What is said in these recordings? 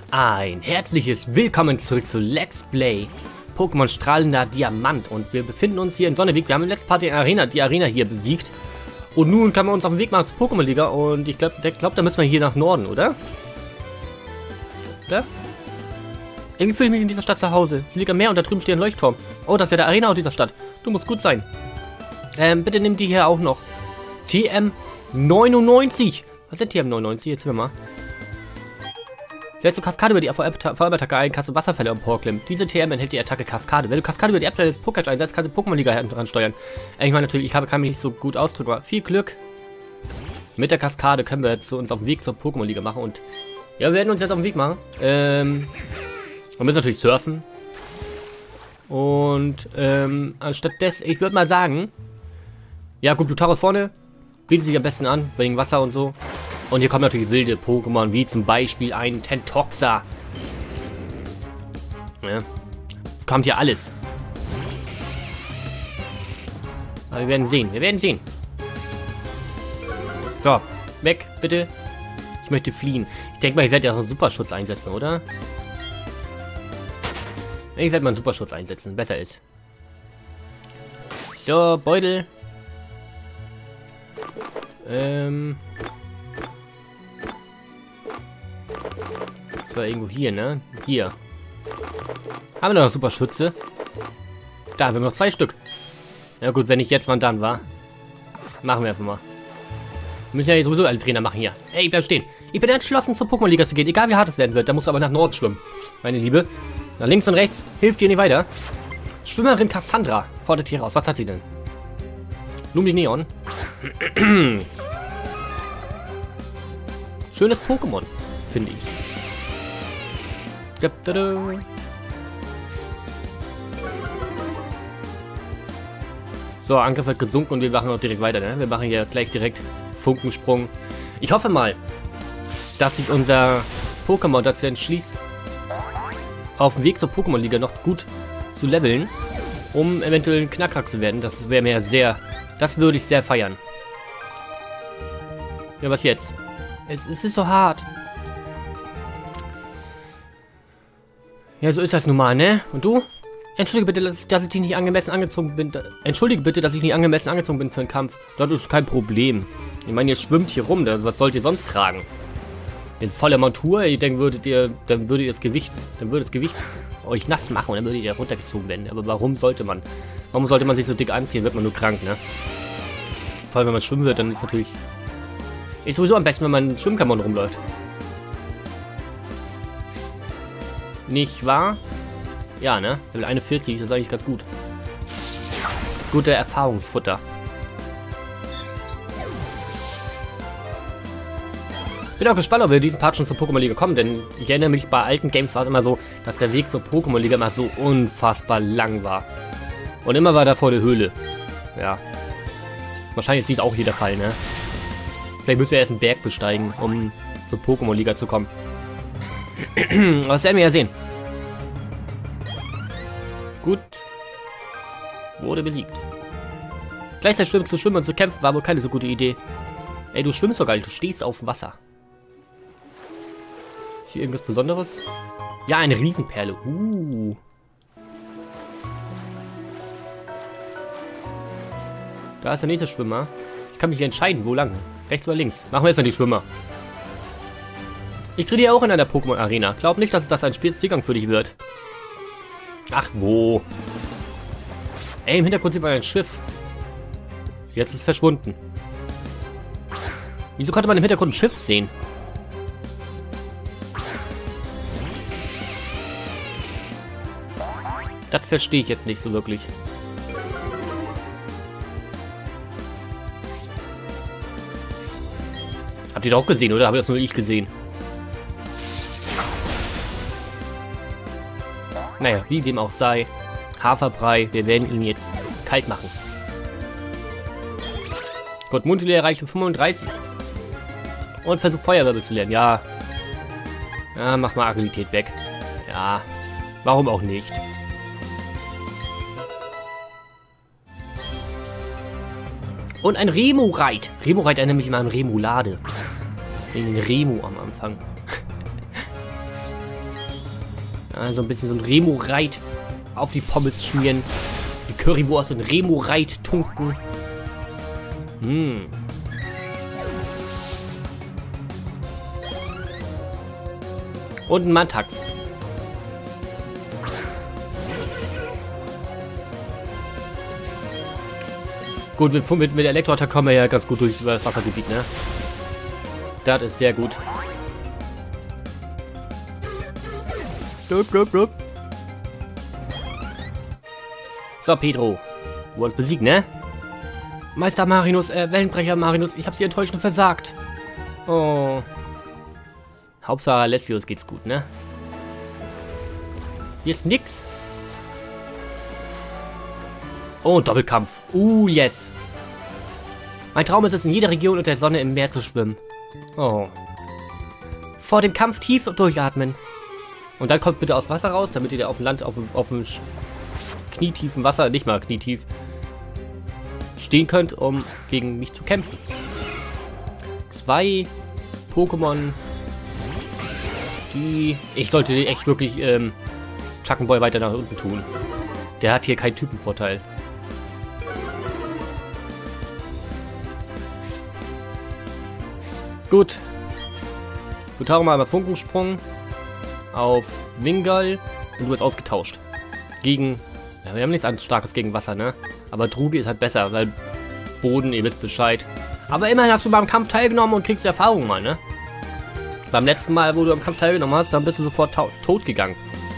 Ein herzliches Willkommen zurück zu Let's Play Pokémon Strahlender Diamant. Und wir befinden uns hier in Sonneweg. Wir haben in der letzten Part die Arena hier besiegt. Und nun kann man uns auf den Weg machen zur Pokémon-Liga. Und ich glaube, da müssen wir hier nach Norden, oder? Oder? Irgendwie fühle ich mich in dieser Stadt zu Hause. Sie liegt am Meer und da drüben steht ein Leuchtturm. Oh, das ist ja der Arena aus dieser Stadt. Du musst gut sein. Bitte nimm die hier auch noch. TM99. Was ist TM99? Jetzt hören wir mal. Setzt du Kaskade über die Feuerattacke ein, kannst du Wasserfälle emporklimmen. Diese TM enthält die Attacke Kaskade. Wenn du Kaskade über die Abwehr des Pokémon einsetzt, kannst du Pokémon-Liga dran steuern. Ich meine natürlich, kann mich nicht so gut ausdrücken, aber viel Glück. Mit der Kaskade können wir jetzt uns auf den Weg zur Pokémon-Liga machen und ja, wir werden uns jetzt auf den Weg machen. Wir müssen natürlich surfen. Und anstatt des, ich würde mal sagen, ja gut, Blutaurus vorne, bietet sich am besten an, wegen Wasser und so. Und hier kommen natürlich wilde Pokémon, wie zum Beispiel ein Tentoxa. Ja. Kommt hier alles. Aber wir werden sehen, So, weg, bitte. Ich möchte fliehen. Ich denke mal, ich werde ja auch einen Superschutz einsetzen, oder? Ich werde mal einen Superschutz einsetzen, besser ist. So, Beutel. Das war irgendwo hier, ne? Hier. Haben wir noch Superschütze? Da, wir haben noch 2 Stück. Ja gut, wenn ich jetzt wann dann war. Machen wir einfach mal. Wir müssen ja sowieso alle Trainer machen hier. Ey, bleib stehen. Ich bin entschlossen, zur Pokémon-Liga zu gehen. Egal wie hart es werden wird. Da musst du aber nach Norden schwimmen. Meine Liebe. Nach links und rechts hilft dir nicht weiter. Schwimmerin Cassandra fordert hier raus. Was hat sie denn? Lumik Neon. Schönes Pokémon, finde ich. So, Angriff wird gesunken und wir machen auch direkt weiter, ne? Wir machen hier gleich direkt Funkensprung. Ich hoffe mal, dass sich unser Pokémon dazu entschließt, auf dem Weg zur Pokémon-Liga noch gut zu leveln, um eventuell ein Knackrack zu werden. Das wäre mir sehr... Das würde ich sehr feiern. Ja, was jetzt? Es ist so hart. Ja, so ist das nun mal, ne? Und du? Entschuldige bitte, dass ich nicht angemessen angezogen bin. Entschuldige bitte, dass ich nicht angemessen angezogen bin für einen Kampf. Das ist kein Problem. Ich meine, ihr schwimmt hier rum. Was sollt ihr sonst tragen? In voller Montur? Ich denke, dann würde das Gewicht euch nass machen und dann würdet ihr runtergezogen werden. Aber warum sollte man? Warum sollte man sich so dick anziehen? Wird man nur krank, ne? Vor allem, wenn man schwimmen wird, dann ist natürlich... Ist sowieso am besten, wenn man in Schwimmklamotten rumläuft. Nicht wahr? Ja, ne? Level 41, das ist eigentlich ganz gut. Guter Erfahrungsfutter. Bin auch gespannt, ob wir diesen Part schon zur Pokémon-Liga kommen, denn ich erinnere mich, bei alten Games war es immer so, dass der Weg zur Pokémon-Liga immer so unfassbar lang war. Und immer war da vor der Höhle. Ja. Wahrscheinlich ist dies auch hier der Fall, ne? Vielleicht müssen wir erst einen Berg besteigen, um zur Pokémon-Liga zu kommen. Das werden wir ja sehen. Gut. Wurde besiegt. Gleichzeitig zu schwimmen und zu kämpfen war wohl keine so gute Idee. Ey, du schwimmst doch gar nicht, du stehst auf dem Wasser. Ist hier irgendwas Besonderes? Ja, eine Riesenperle. Da ist der nächste Schwimmer. Ich kann mich entscheiden, wo lang. Rechts oder links. Machen wir jetzt mal die Schwimmer. Ich trainiere auch in einer Pokémon-Arena. Glaub nicht, dass das ein Spielzugang für dich wird. Ach, wo? Ey, im Hintergrund sieht man ein Schiff. Jetzt ist es verschwunden. Wieso konnte man im Hintergrund ein Schiff sehen? Das verstehe ich jetzt nicht so wirklich. Habt ihr das auch gesehen, oder? Habe das nur ich gesehen? Naja, wie dem auch sei. Haferbrei, wir werden ihn jetzt kalt machen. Gott, Mundele erreicht 35. Und versucht Feuerwirbel zu lernen. Ja. Ja, mach mal Agilität weg. Ja. Warum auch nicht? Und ein Remoreit. Remoreit erinnert mich immer an Remulade. Wegen Remo am Anfang. Also ein bisschen so ein Remo-Reit auf die Pommes schmieren. Die Currywurst und Remo-Reit tunken. Und ein Mantax. Gut, mit der Elektroattacke kommen wir ja ganz gut durch das Wassergebiet, ne? Das ist sehr gut. So, Pedro. Du wolltest besiegt, ne? Meister Marinus, Wellenbrecher Marinus, ich habe sie enttäuschend versagt. Oh. Hauptsache Alessios geht's gut, ne? Hier ist nix. Oh, Doppelkampf. Yes. Mein Traum ist es, in jeder Region unter der Sonne im Meer zu schwimmen. Oh. Vor dem Kampf tief durchatmen. Und dann kommt bitte aus Wasser raus, damit ihr auf dem Land, auf dem knietiefen Wasser, nicht mal knietief, stehen könnt, um gegen mich zu kämpfen. 2 Pokémon, die... Ich sollte echt wirklich Chuckenboy weiter nach unten tun. Der hat hier keinen Typenvorteil. Gut. Wir tauchen mal einmal Funkensprung auf Wingull und du wirst ausgetauscht. Gegen... Ja, wir haben nichts anderes Starkes gegen Wasser, ne? Aber Drugi ist halt besser, weil Boden, ihr wisst Bescheid. Aber immerhin hast du beim Kampf teilgenommen und kriegst Erfahrung mal, ne? Beim letzten Mal, wo du am Kampf teilgenommen hast, dann bist du sofort tot gegangen.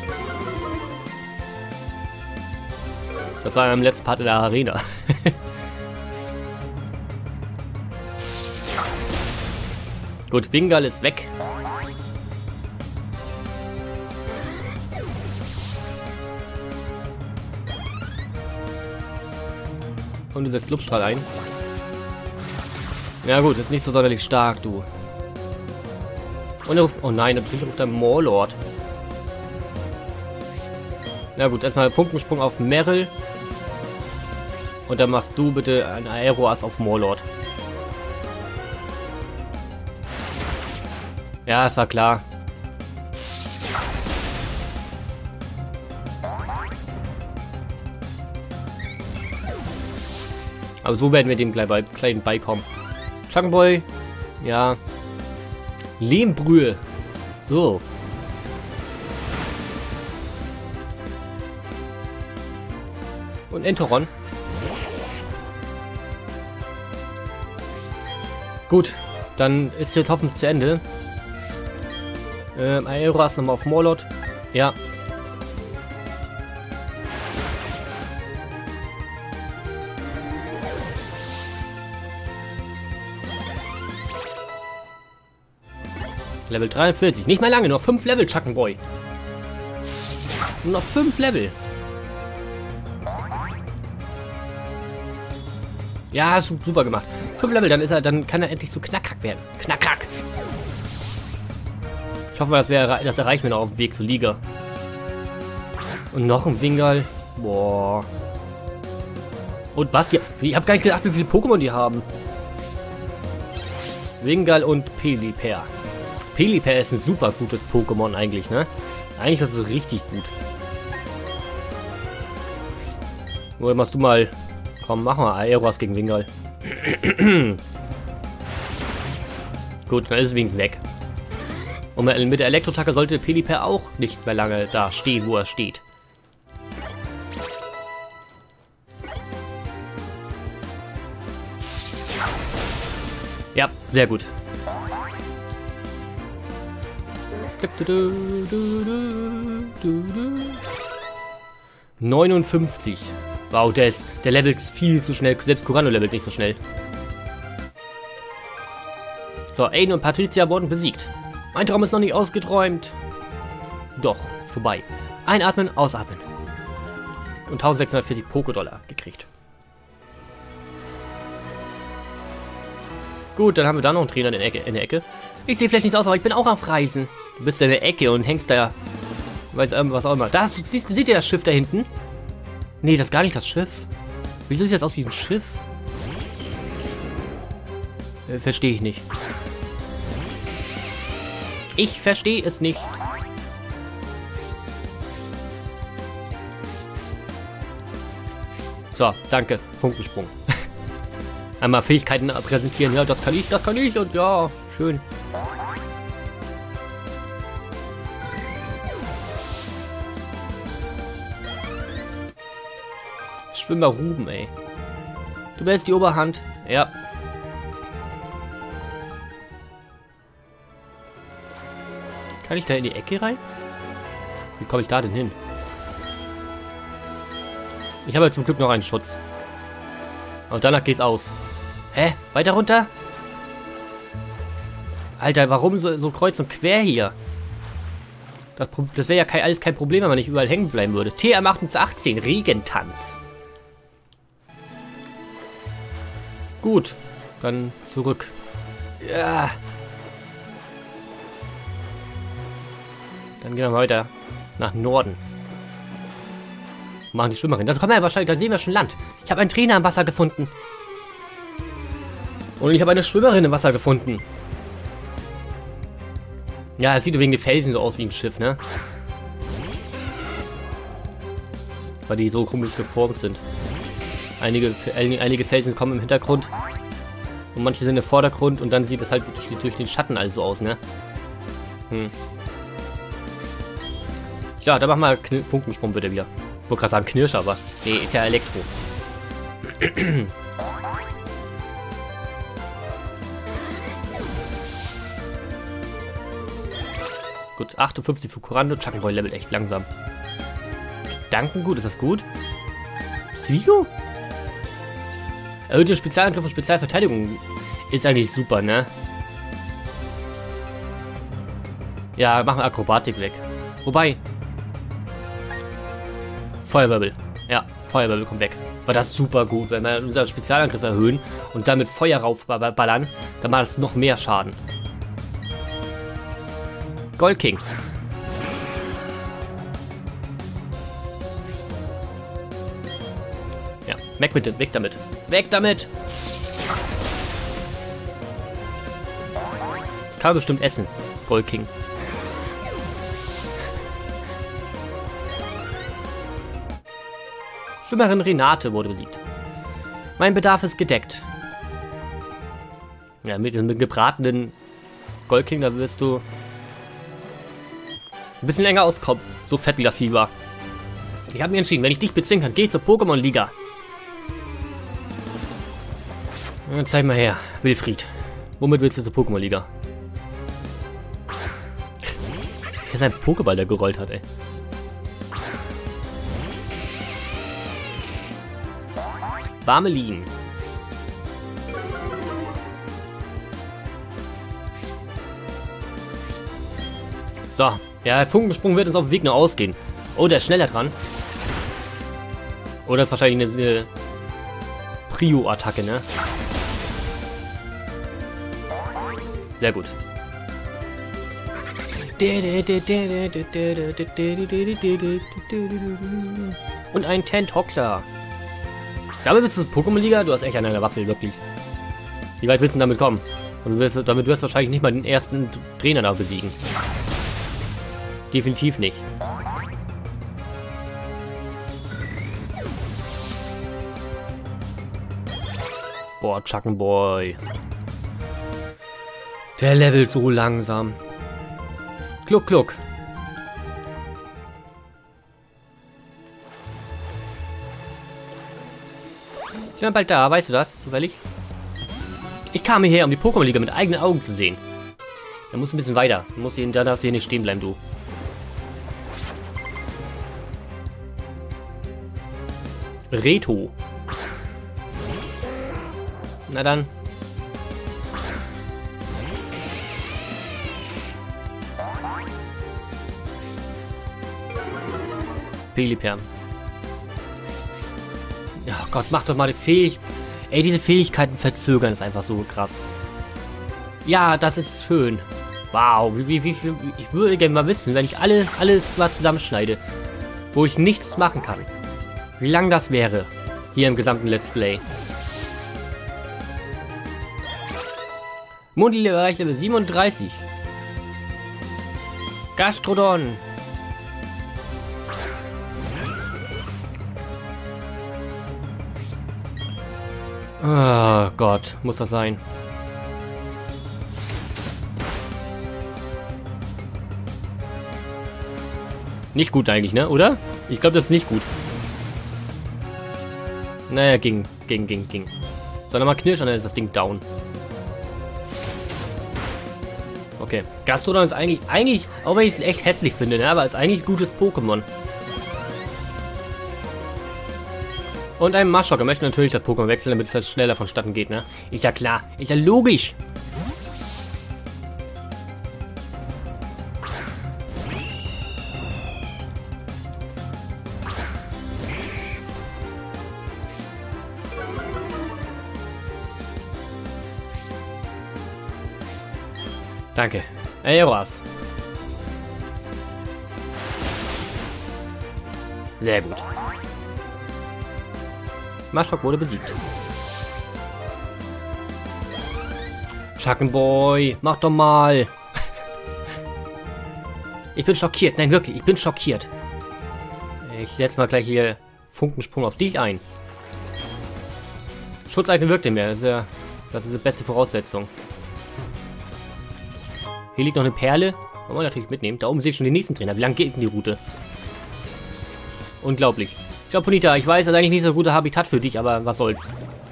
Das war im letzten Part in der Arena. Gut, Wingull ist weg. Und du setzt Lupstrahl ein. Ja gut, ist nicht so sonderlich stark, du. Und er ruft... Oh nein, natürlich ruft der Morlord. Na gut, erstmal Funkensprung auf Meryl. Und dann machst du bitte ein Aeroas auf Morlord. Ja, es war klar. Aber so werden wir dem kleinen beikommen. Chuckenboy. Ja. Lehmbrühe. So. Und Enteron. Gut. Dann ist jetzt hoffentlich zu Ende. Aeroas nochmal auf Morlord. Ja. Level 43. Nicht mehr lange, nur 5 Level, Chuckenboy. Nur noch 5 Level. Ja, hast du super gemacht. 5 Level, dann kann er endlich so Knackhack werden. Knackhack. Ich hoffe, das erreichen wir noch auf dem Weg zur Liga. Und noch ein Wingull. Boah. Und was? Ich habe gar nicht gedacht, wie viele Pokémon die haben. Wingull und Pelipper. Pelipper ist ein super gutes Pokémon eigentlich, ne? Eigentlich ist es richtig gut. Oder machst du mal... Komm, mach mal Aeroas gegen Wingull. Gut, dann ist es wenigstens weg. Und mit der Elektroattacke sollte Pelipper auch nicht mehr lange da stehen, wo er steht. Ja, sehr gut. 59. Wow, der levelt viel zu schnell. Selbst Kurano levelt nicht so schnell. So, Aiden und Patricia wurden besiegt. Mein Traum ist noch nicht ausgeträumt. Doch, ist vorbei. Einatmen, ausatmen. Und 1640 Pokédollar gekriegt. Gut, dann haben wir da noch einen Trainer in der Ecke. Ich sehe vielleicht nicht aus, aber ich bin auch auf Reisen. Du bist in der Ecke und hängst da. Weiß irgendwas auch immer. Da seht ihr das Schiff da hinten? Nee, das ist gar nicht das Schiff. Wieso sieht das aus wie ein Schiff? Verstehe ich nicht. Ich verstehe es nicht. So, danke. Funkensprung. Einmal Fähigkeiten präsentieren. Ja, das kann ich und ja, schön. Schwimmer Ruben, ey. Du behältst die Oberhand. Ja. Kann ich da in die Ecke rein? Wie komme ich da denn hin? Ich habe zum Glück noch einen Schutz. Und danach geht's aus. Hä? Weiter runter? Alter, warum so kreuz und quer hier? Das wäre ja alles kein Problem, wenn man nicht überall hängen bleiben würde. TM 18, Regentanz. Gut, dann zurück. Ja. Dann gehen wir weiter nach Norden. Machen die Schwimmerin. Das kommen wir ja wahrscheinlich, da sehen wir schon Land. Ich habe einen Trainer im Wasser gefunden. Und ich habe eine Schwimmerin im Wasser gefunden. Ja, es sieht wegen den Felsen so aus wie ein Schiff, ne? Weil die so komisch geformt sind. Einige Felsen kommen im Hintergrund. Und manche sind im Vordergrund. Und dann sieht es halt durch den Schatten also aus, ne? Ja, dann machen wir Funkensprung bitte wieder. Ich wollte gerade sagen Knirsch, aber nee, ist ja Elektro. Gut, 58 für Kurando. Chuckenboy levelt echt langsam. Gedankengut, ist das gut? Psycho? Erhöhte Spezialangriff und Spezialverteidigung ist eigentlich super, ne? Ja, machen wir Akrobatik weg. Wobei... Feuerwirbel. Ja, Feuerwirbel kommt weg. War das super gut, wenn wir unseren Spezialangriff erhöhen und damit Feuer raufballern, dann macht es noch mehr Schaden. Gold King. Ja, weg damit. Weg damit! Das kann man bestimmt essen. Gold King. Schwimmerin Renate wurde besiegt. Mein Bedarf ist gedeckt. Ja, mit gebratenen Gold King, da wirst du ein bisschen länger auskommen. So fett wie das Vieh war. Ich habe mich entschieden, wenn ich dich bezwingen kann, gehe ich zur Pokémon-Liga. Zeig mal her, Wilfried. Womit willst du zur Pokémon-Liga? Hier ist ein Pokéball, der gerollt hat, ey. Barmelin. So, ja, der Funkensprung wird uns auf dem Weg noch ausgehen. Oh, der ist schneller dran. Oh, das ist wahrscheinlich eine Prio-Attacke, ne? Sehr gut. Und ein Tentokler. Damit willst du Pokémon-Liga? Du hast echt an einer Waffel, wirklich. Wie weit willst du damit kommen? Damit wirst du wahrscheinlich nicht mal den ersten Trainer da besiegen. Definitiv nicht. Boah, Chuckenboy. Der levelt so langsam. Kluck, kluck. Ich bin bald da, weißt du das, zufällig? Ich kam hierher, um die Pokémon-Liga mit eigenen Augen zu sehen. Da musst du ein bisschen weiter. Da darfst du hier nicht stehen bleiben, du. Reto. Na dann. Peliperm. Ja, Gott, mach doch mal die Fähigkeit. Ey, diese Fähigkeiten verzögern ist einfach so krass. Ja, das ist schön. Wow, wie viel. Ich würde gerne mal wissen, wenn ich alles mal zusammenschneide, wo ich nichts machen kann. Wie lang das wäre. Hier im gesamten Let's Play. Mundi-Bereich Level 37. Gastrodon. Oh Gott, muss das sein. Nicht gut eigentlich, ne? Oder? Ich glaube, das ist nicht gut. Naja, ging. So, nochmal Knirsch und dann ist das Ding down. Okay. Gastrodon ist eigentlich, auch wenn ich es echt hässlich finde, ne? Aber ist eigentlich ein gutes Pokémon. Und ein Maschok. Er möchte natürlich das Pokémon wechseln, damit es halt schneller vonstatten geht, ne? Ist ja klar. Ist ja logisch. Danke. Aeroas. Sehr gut. Maschok wurde besiegt. Chuckenboy, mach doch mal. Ich bin schockiert. Nein, wirklich, ich bin schockiert. Ich setze mal gleich hier Funkensprung auf dich ein. Schutzeisen wirkt nicht mehr. Das ist die beste Voraussetzung. Hier liegt noch eine Perle. Wollen wir natürlich mitnehmen. Da oben sehe ich schon den nächsten Trainer. Wie lang geht denn die Route? Unglaublich. Ich glaube, Ponyta, ich weiß, das ist eigentlich nicht so ein guter Habitat für dich, aber was soll's.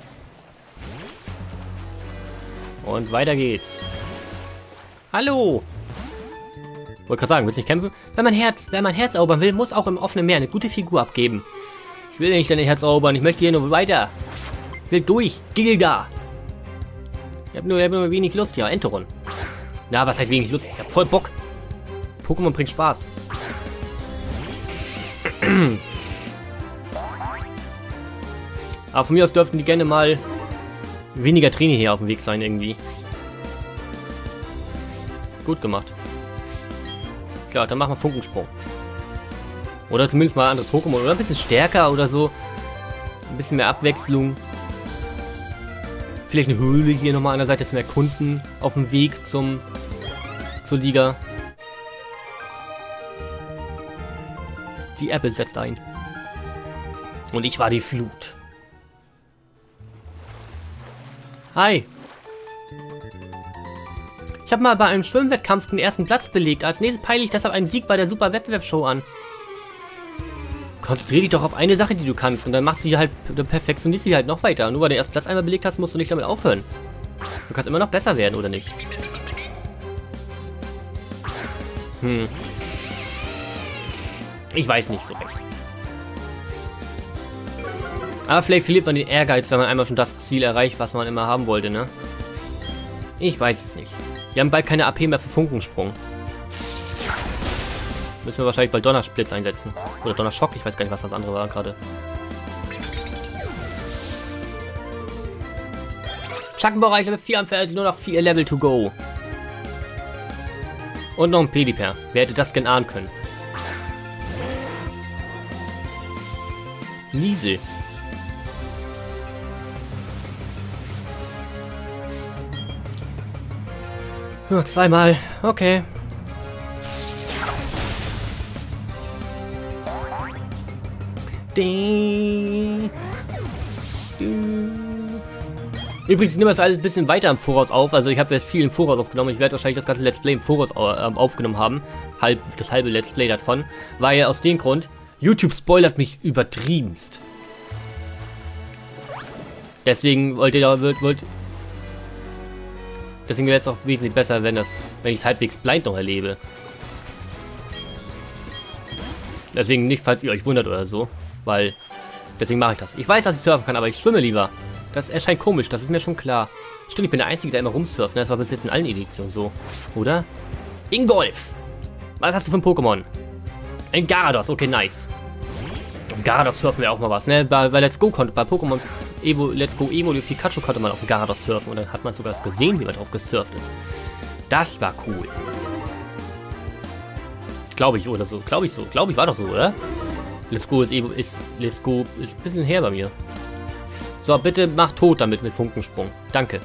Und weiter geht's. Hallo! Wollte gerade sagen, willst du nicht kämpfen? Wenn man Herz erobern will, muss auch im offenen Meer eine gute Figur abgeben. Ich will nicht dein Herz erobern, ich möchte hier nur weiter. Ich will durch. Gilda! Ich habe nur wenig Lust, ja, Entoron. Na, was heißt wenig Lust? Ich hab voll Bock. Pokémon bringt Spaß. Aber von mir aus dürften die gerne mal weniger Trainer hier auf dem Weg sein irgendwie. Gut gemacht. Klar, dann machen wir Funkensprung. Oder zumindest mal andere Pokémon. Oder ein bisschen stärker oder so. Ein bisschen mehr Abwechslung. Vielleicht eine Höhle hier nochmal an der Seite zum Erkunden. Auf dem Weg zur Liga. Die Apple setzt ein. Und ich war die Flut. Hi. Ich habe mal bei einem Schwimmwettkampf den ersten Platz belegt. Als nächstes peile ich deshalb einen Sieg bei der Super Wettbewerbsshow an. Konzentrier dich doch auf eine Sache, die du kannst. Und dann machst du sie halt, dann perfektionierst du sie halt noch weiter. Nur weil du den ersten Platz einmal belegt hast, musst du nicht damit aufhören. Du kannst immer noch besser werden, oder nicht? Ich weiß nicht so recht. Aber vielleicht verliert man den Ehrgeiz, wenn man einmal schon das Ziel erreicht, was man immer haben wollte, ne? Ich weiß es nicht. Wir haben bald keine AP mehr für Funkensprung. Müssen wir wahrscheinlich bald Donnersplitz einsetzen. Oder Donnerschock, ich weiß gar nicht, was das andere war gerade. Chuckenbereich Level 4 am Feld, nur noch 4 Level to go. Und noch ein Pediper. Wer hätte das denn ahnen können? Niesel. Nur zweimal. Okay. Übrigens nehmen wir das alles ein bisschen weiter im Voraus auf. Also ich habe jetzt viel im Voraus aufgenommen. Ich werde wahrscheinlich das ganze Let's Play im Voraus aufgenommen haben. Das halbe Let's Play davon. Weil aus dem Grund, YouTube spoilert mich übertriebenst. Deswegen deswegen wäre es auch wesentlich besser, wenn ich es halbwegs blind noch erlebe. Deswegen nicht, falls ihr euch wundert oder so. Weil, deswegen mache ich das. Ich weiß, dass ich surfen kann, aber ich schwimme lieber. Das erscheint komisch, das ist mir schon klar. Stimmt, ich bin der Einzige, der immer rumsurft. Das war bis jetzt in allen Editionen so. Oder? Ingolf! Was hast du für ein Pokémon? Ein Gyarados, okay, nice. Auf Gyarados surfen wir auch mal was, ne? Bei Let's Go konnte, bei Pokémon Evo, Let's Go Evo, Pikachu konnte man auf dem Gyarados surfen. Und dann hat man sogar das gesehen, wie man drauf gesurft ist. Das war cool. Glaube ich, oder so. Glaube ich war doch so, oder? Let's Go ist ein bisschen her bei mir. So, bitte mach tot damit mit Funkensprung. Danke.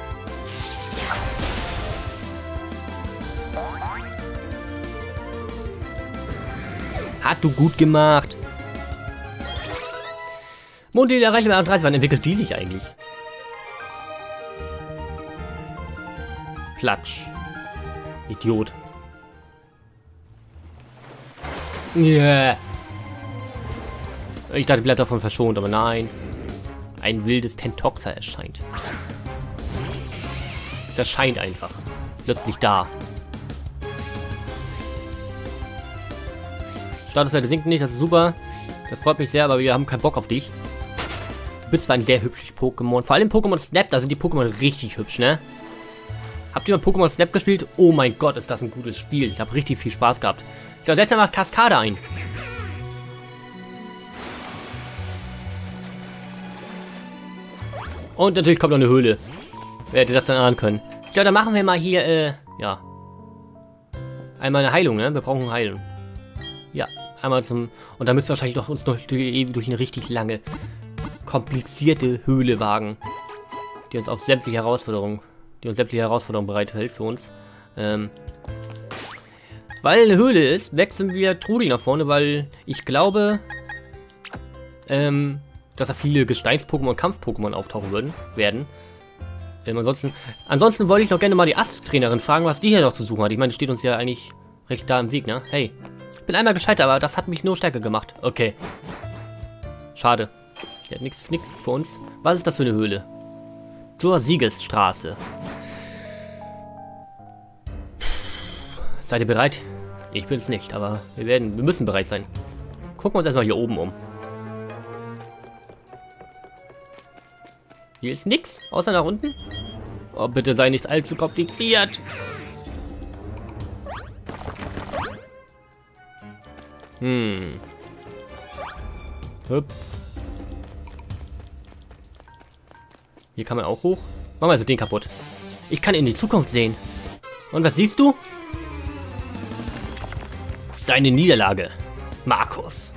Hat du gut gemacht. Mondel erreicht bei 30. Wann entwickelt die sich eigentlich? Platsch. Idiot. Yeah. Ich dachte, bleibt davon verschont, aber nein. Ein wildes Tentoxer erscheint. Es erscheint einfach. Plötzlich da. Statuswerte sinken nicht, das ist super. Das freut mich sehr, aber wir haben keinen Bock auf dich. Du bist zwar ein sehr hübsches Pokémon. Vor allem Pokémon Snap, da sind die Pokémon richtig hübsch, ne? Habt ihr mal Pokémon Snap gespielt? Oh mein Gott, ist das ein gutes Spiel. Ich habe richtig viel Spaß gehabt. Ich setze mal Kaskade ein. Und natürlich kommt noch eine Höhle. Wer hätte das dann ahnen können? Ich glaube, da machen wir mal hier, ja. Einmal eine Heilung, ne? Wir brauchen eine Heilung. Ja, einmal zum... Und dann müssen wir wahrscheinlich doch uns noch durch eine richtig lange, komplizierte Höhle wagen. Die uns sämtliche Herausforderungen bereithält für uns. Weil eine Höhle ist, wechseln wir Trudi nach vorne, weil ich glaube, dass da viele Gesteins-Pokémon und Kampf-Pokémon auftauchen werden. Ansonsten wollte ich noch gerne mal die Ast-Trainerin fragen, was die hier noch zu suchen hat. Ich meine, die steht uns ja eigentlich recht da im Weg, ne? Hey, ich bin einmal gescheitert, aber das hat mich nur stärker gemacht. Okay. Schade. Die hat nichts für uns. Was ist das für eine Höhle? Zur Siegesstraße. Seid ihr bereit? Ich bin es nicht, aber wir müssen bereit sein. Gucken wir uns erstmal hier oben um. Hier ist nichts, außer nach unten. Oh, bitte sei nicht allzu kompliziert. Hüpf. Hier kann man auch hoch. Machen wir also den kaputt. Ich kann in die Zukunft sehen. Und was siehst du? Deine Niederlage, Markus.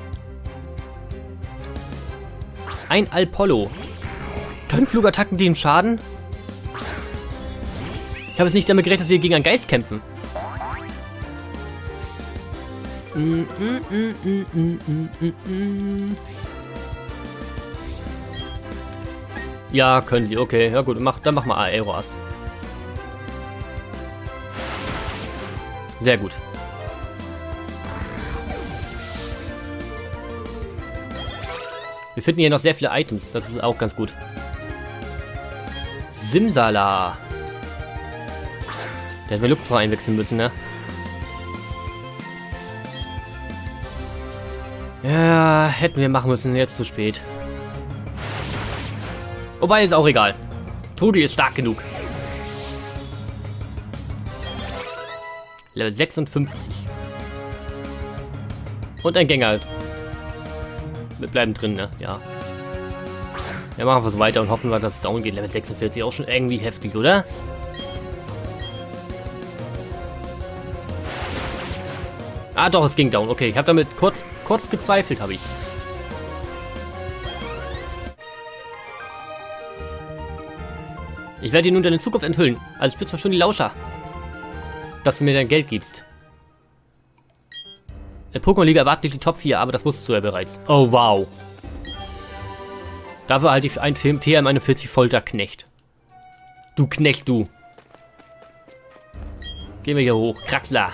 Ein Alpollo. Können Flugattacken dem schaden? Ich habe es nicht damit gerechnet, dass wir gegen einen Geist kämpfen. Ja, können sie. Okay, ja gut. Dann mach mal Aeroas. Sehr gut. Wir finden hier noch sehr viele Items. Das ist auch ganz gut. Simsala. Da hätten wir Luftfrau einwechseln müssen, ne? Ja, hätten wir machen müssen. Jetzt zu spät. Wobei, ist auch egal. Trudi ist stark genug. Level 56. Und ein Gänger. Wir bleiben drin, ne? Ja. Wir machen wir so weiter und hoffen wir, dass es down geht. Level 46 auch schon irgendwie heftig, oder? Ah, doch, es ging down. Okay, ich habe damit kurz gezweifelt, habe ich. Ich werde dir nun deine Zukunft enthüllen. Also spitzt mal schon die Lauscher. Dass du mir dein Geld gibst. Der Pokémon-Liga erwartet dich die Top 4, aber das wusstest du ja bereits. Oh, wow. Dafür halte ich ein TM41 Folterknecht. Du Knecht, du. Gehen wir hier hoch. Kraxler.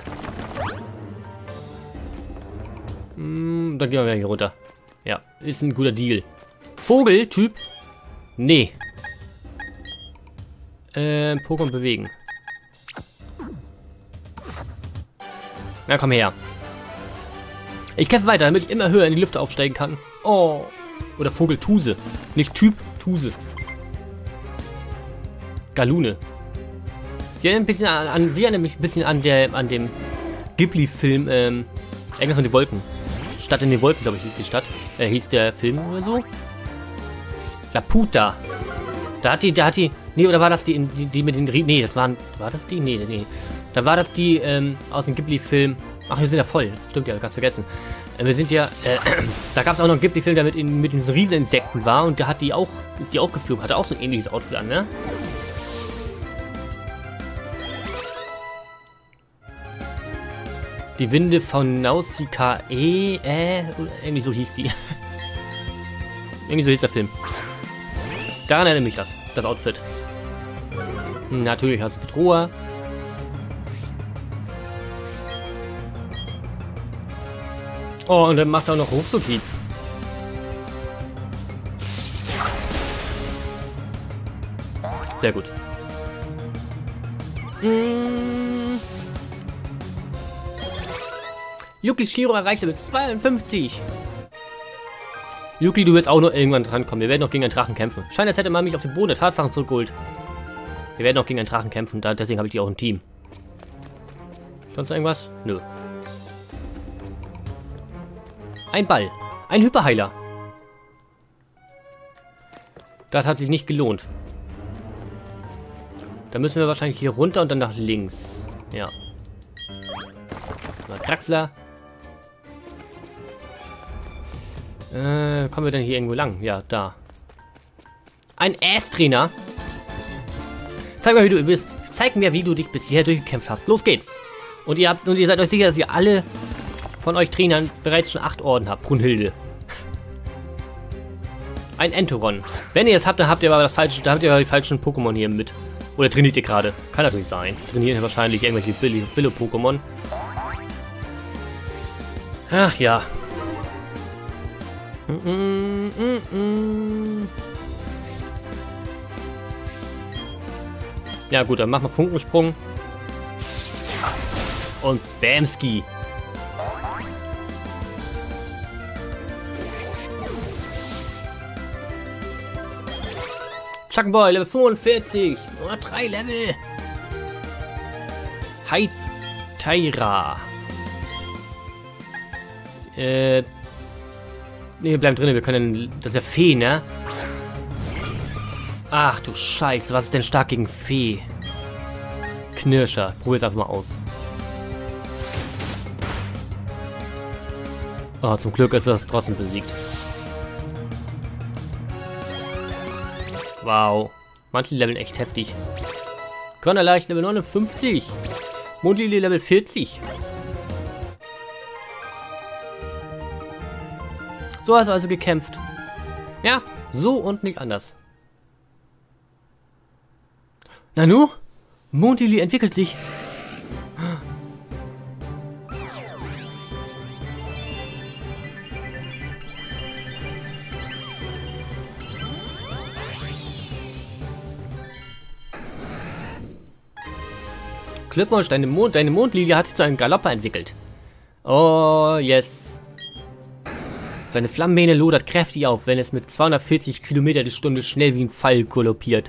Dann gehen wir hier runter. Ja, ist ein guter Deal. Vogeltyp? Nee. Pokémon bewegen. Na, komm her. Ich kämpfe weiter, damit ich immer höher in die Lüfte aufsteigen kann. Oh. Oder Vogeltuse. Nicht Typ, Tuse. Galune. Sie erinnert mich ein bisschen an dem Ghibli-Film, irgendwas mit den Wolken. Stadt in den Wolken, glaube ich, hieß die Stadt. Hieß der Film oder so? Laputa. Da hat die, nee, oder war das die mit den nee, war das die? Nee. Da war das die, aus dem Ghibli-Film. Ach, wir sind ja voll. Stimmt ja, ganz vergessen. Wir sind ja, da gab es auch noch einen Ghibli-Film, der mit diesen Rieseninsekten war und da ist die auch geflogen, hatte auch so ein ähnliches Outfit an, ne? Die Winde von Nausicaa, irgendwie so hieß die. Irgendwie so hieß der Film. Daran erinnert mich das Outfit. Natürlich als Bedroher. Oh, und dann macht er auch noch Ruckzucki. Sehr gut. Yuki Shiro erreicht mit 52. Yuki, du willst auch noch irgendwann drankommen. Wir werden noch gegen einen Drachen kämpfen. Scheint, als hätte man mich auf den Boden der Tatsachen zurückgeholt. Wir werden noch gegen einen Drachen kämpfen. Deswegen habe ich die auch im Team. Sonst noch irgendwas? Nö. Ein Ball. Ein Hyperheiler. Das hat sich nicht gelohnt. Da müssen wir wahrscheinlich hier runter und dann nach links. Ja. Mal Kraxler. Kommen wir denn hier irgendwo lang? Ja, da. Ein Ass-Trainer. Zeig mir, wie du dich bisher durchgekämpft hast. Los geht's. Und ihr seid euch sicher, dass ihr alle von euch Trainern bereits schon 8 Orden habt. Brunhilde. Ein Entoron. Wenn ihr es habt, dann habt ihr aber die falschen Pokémon hier mit. Oder trainiert ihr gerade? Kann natürlich sein. Trainiert ihr wahrscheinlich irgendwelche Billo-Pokémon. Ach ja. Ja gut, dann machen wir Funkensprung. Und Bamski. Chuckboy, Level 45. Nur 3 Level. Hi, Taira. Ne, wir bleiben drin. Wir können... Das ist ja Fee, ne? Ach du Scheiße. Was ist denn stark gegen Fee? Knirscher. Probier's einfach mal aus. Oh, zum Glück ist das trotzdem besiegt. Wow. Manche Leveln echt heftig. Körnerleicht Level 59. Mondlilie Level 40. So hast du also gekämpft. Ja, so und nicht anders. Nanu? Mondlilie entwickelt sich. Glückwunsch, deine Mondlilie hat sich zu einem Galopper entwickelt. Oh, yes. Seine Flammenmähne lodert kräftig auf, wenn es mit 240 Kilometer die Stunde schnell wie ein Pfeil galoppiert.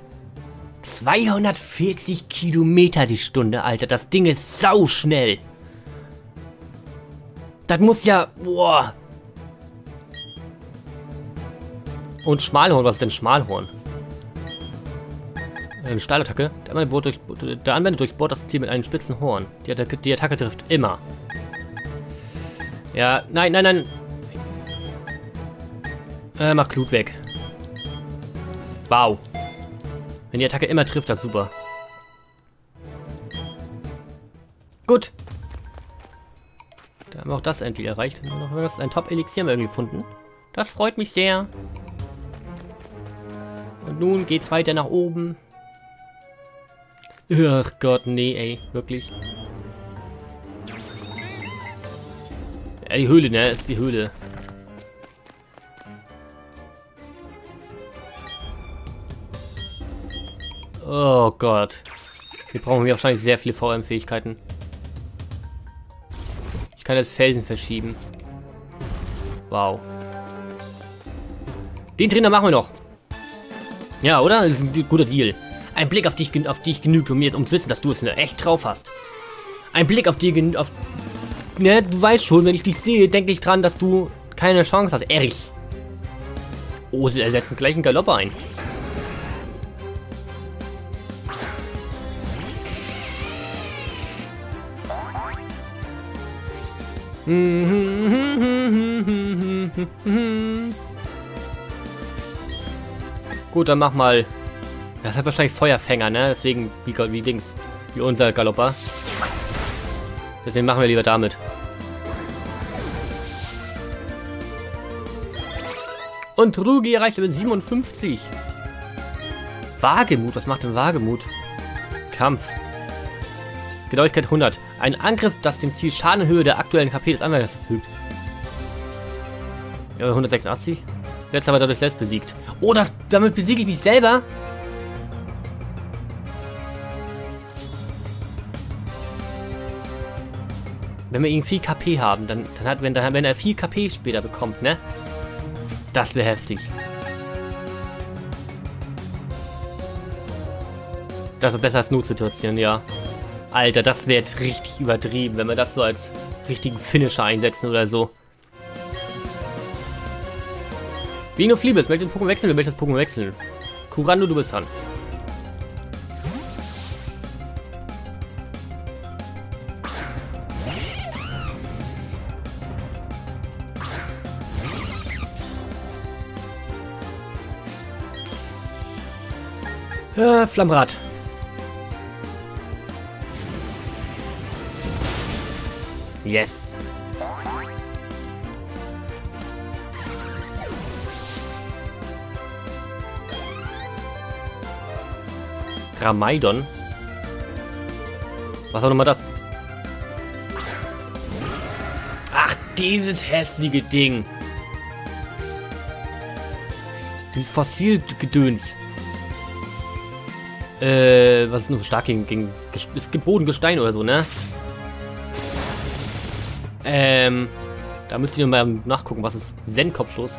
240 Kilometer die Stunde, Alter. Das Ding ist sauschnell. Das muss ja... Boah. Und Schmalhorn, was ist denn Schmalhorn? Eine Stahlattacke. Der Anwender durchbohrt das Ziel mit einem spitzen Horn. Die Attacke trifft immer. Ja, nein. Mach Glut weg. Wow. Wenn die Attacke immer trifft, das ist super. Gut. Da haben wir auch das endlich erreicht. Noch ein Top-Elixier haben wir irgendwie gefunden. Das freut mich sehr. Und nun geht's weiter nach oben. Ach Gott, nee, ey. Wirklich. Ja, die Höhle, ne? Ist die Höhle. Oh Gott. Wir brauchen wahrscheinlich sehr viele VM-Fähigkeiten. Ich kann das Felsen verschieben. Wow. Den Trainer machen wir noch. Ja, oder? Das ist ein guter Deal. Ein Blick auf dich genügt, um zu wissen, dass du es echt drauf hast. Ein Blick auf dich ne, du weißt schon, wenn ich dich sehe, denke ich dran, dass du keine Chance hast. Erich. Oh, sie ersetzen gleich einen Galopper ein. Gut, dann mach mal. Das hat wahrscheinlich Feuerfänger, ne? Deswegen wie unser Galopper. Deswegen machen wir lieber damit. Und Rugi erreicht Level 57. Wagemut, was macht denn Wagemut? Kampf. Genauigkeit 100. Ein Angriff, das dem Ziel Schadenhöhe der aktuellen KP des Anwenders verfügt. Ja, 186. Letzter war dadurch selbst besiegt. Oh, damit besiege ich mich selber? Wenn wir irgendwie 4 KP haben, wenn er 4 KP später bekommt, ne? Das wäre heftig. Das wäre besser als Notsituation, ja. Alter, das wäre jetzt richtig übertrieben, wenn wir das so als richtigen Finisher einsetzen oder so. Wie nur Fliebes, möchtest du Pokémon wechseln? Wir möchten das Pokémon wechseln. Kurando, du bist dran. Flammrad. Yes. Ramaidon. Was war nochmal das? Ach, dieses hässliche Ding. Dieses Fossilgedöns. Was ist nur stark gegen es gibt Bodengestein oder so, ne? Da müsst ihr mal nachgucken, was ist Zen-Kopfstoß.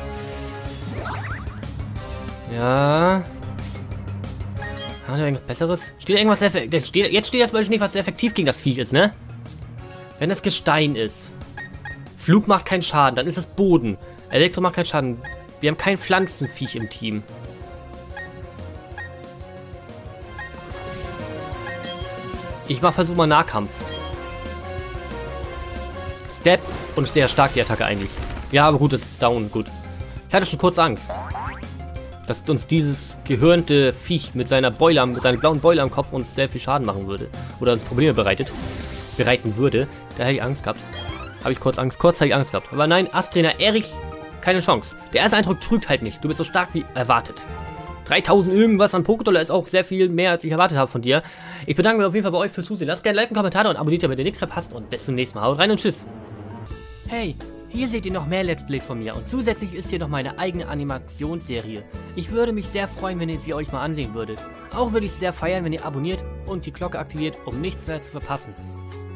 Ja. Hat er irgendwas Besseres? Steht irgendwas jetzt steht das nicht, was effektiv gegen das Viech ist, ne? Wenn das Gestein ist. Flug macht keinen Schaden, dann ist das Boden. Elektro macht keinen Schaden. Wir haben kein Pflanzenviech im Team. Ich versuche mal Nahkampf. Step und ist sehr stark die Attacke eigentlich. Ja, aber gut, das ist down, gut. Ich hatte schon kurz Angst, dass uns dieses gehörnte Viech mit seiner blauen Beule am Kopf uns sehr viel Schaden machen würde. Oder uns Probleme bereiten würde. Da hätte ich Angst gehabt. Habe ich kurz Angst. Kurz habe ich Angst gehabt. Aber nein, Asttrainer Erich, keine Chance. Der erste Eindruck trügt halt nicht. Du bist so stark wie erwartet. 3000 irgendwas an Pokédollar ist auch sehr viel mehr, als ich erwartet habe von dir. Ich bedanke mich auf jeden Fall bei euch fürs Zusehen. Lasst gerne Like, Kommentare und abonniert, damit ihr nichts verpasst. Und bis zum nächsten Mal. Haut rein und tschüss. Hey, hier seht ihr noch mehr Let's Plays von mir. Und zusätzlich ist hier noch meine eigene Animationsserie. Ich würde mich sehr freuen, wenn ihr sie euch mal ansehen würdet. Auch würde ich es sehr feiern, wenn ihr abonniert und die Glocke aktiviert, um nichts mehr zu verpassen.